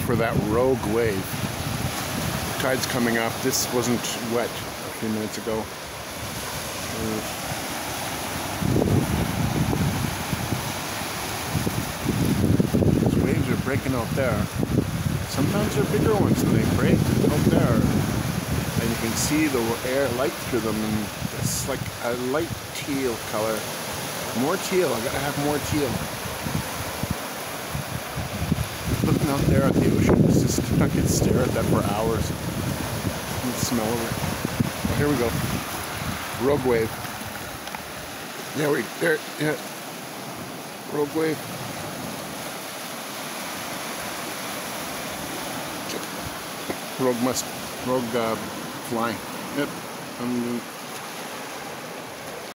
for that rogue wave. Tide's coming up. This wasn't wet a few minutes ago. These waves are breaking out there. Sometimes they're bigger ones and they break out there. And you can see the air light through them, and it's like a light teal color. More teal, I gotta have more teal. Looking out there at the ocean, it's just, I could stare at that for hours. And smell of it. Oh, here we go. Rogue wave. Yeah, there, yeah. Rogue wave. Rogue flying. Yep.